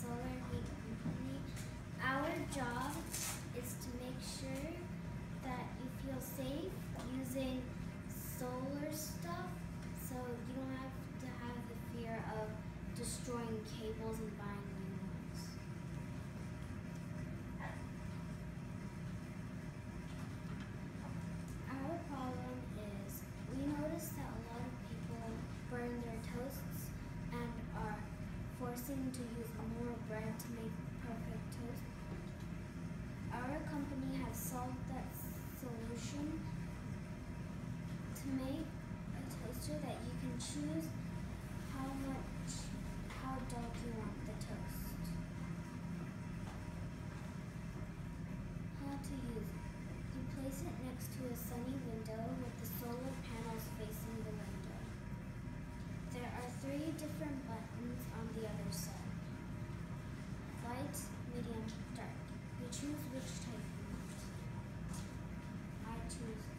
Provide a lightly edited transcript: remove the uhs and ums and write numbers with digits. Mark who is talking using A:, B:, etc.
A: SolarHeat company. Our job is to make sure that you feel safe using solar stuff, so you don't have to have the fear of destroying cables and buying new ones. Our problem is we notice that a lot of people burn their toasts and are forcing to use more bread to make perfect toast. Our company has solved that solution to make a toaster that you can choose how dark you want the toast. How to use it. You place it next to a sunny window with the solar panels facing the window. There are 3 different buttons on the other side. Light, medium, dark. You choose which type you want. I choose